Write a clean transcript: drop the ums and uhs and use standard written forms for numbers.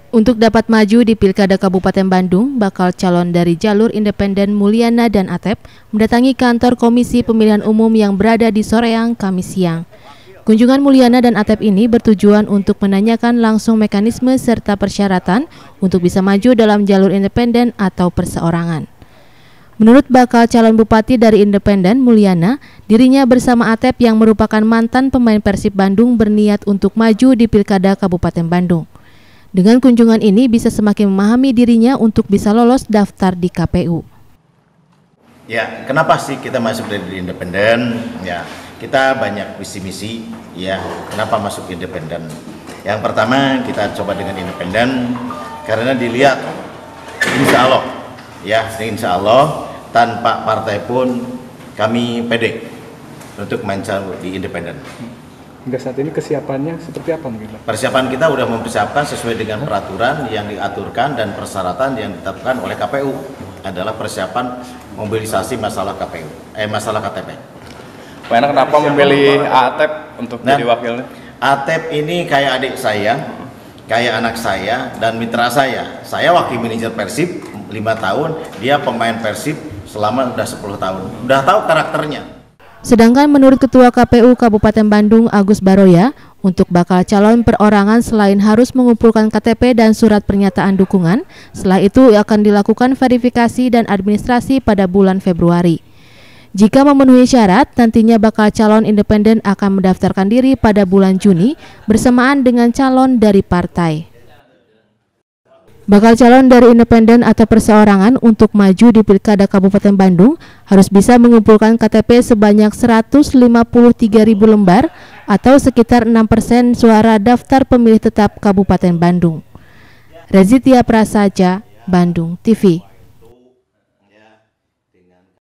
Untuk dapat maju di Pilkada Kabupaten Bandung, bakal calon dari jalur independen Mulyana dan Atep mendatangi kantor Komisi Pemilihan Umum yang berada di Soreang, Kamis siang. Kunjungan Mulyana dan Atep ini bertujuan untuk menanyakan langsung mekanisme serta persyaratan untuk bisa maju dalam jalur independen atau perseorangan. Menurut bakal calon bupati dari independen Mulyana, dirinya bersama Atep yang merupakan mantan pemain Persib Bandung berniat untuk maju di Pilkada Kabupaten Bandung. Dengan kunjungan ini bisa semakin memahami dirinya untuk bisa lolos daftar di KPU. Ya, kenapa sih kita masuk dari independen? Ya, kita banyak visi misi. Ya, kenapa masuk independen? Yang pertama kita coba dengan independen karena dilihat, insya Allah tanpa partai pun kami pede untuk main di independen. Hingga saat ini kesiapannya seperti apa mungkin Pak? Persiapan kita sudah mempersiapkan sesuai dengan peraturan yang diaturkan dan persyaratan yang ditetapkan oleh KPU adalah persiapan mobilisasi masalah KTP. Pak Enak kenapa memilih Atep untuk jadi wakilnya? Atep ini kayak adik saya, kayak anak saya dan mitra saya. Saya wakil manajer Persib 5 tahun, dia pemain Persib selama udah 10 tahun. Udah tahu karakternya. Sedangkan menurut Ketua KPU Kabupaten Bandung Agus Baroya, untuk bakal calon perorangan selain harus mengumpulkan KTP dan surat pernyataan dukungan, setelah itu akan dilakukan verifikasi dan administrasi pada bulan Februari. Jika memenuhi syarat, nantinya bakal calon independen akan mendaftarkan diri pada bulan Juni bersamaan dengan calon dari partai. Bakal calon dari independen atau perseorangan untuk maju di Pilkada Kabupaten Bandung harus bisa mengumpulkan KTP sebanyak 153.000 lembar atau sekitar 6% suara daftar pemilih tetap Kabupaten Bandung. Rezitia Prasaja, Bandung TV.